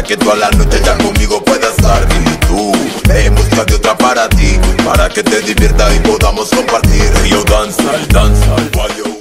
que toda la noche ya conmigo puedas estar. Dime tú, ve en busca de otra para ti, para que te divierta y podamos compartir. Río danza, danza, guayo.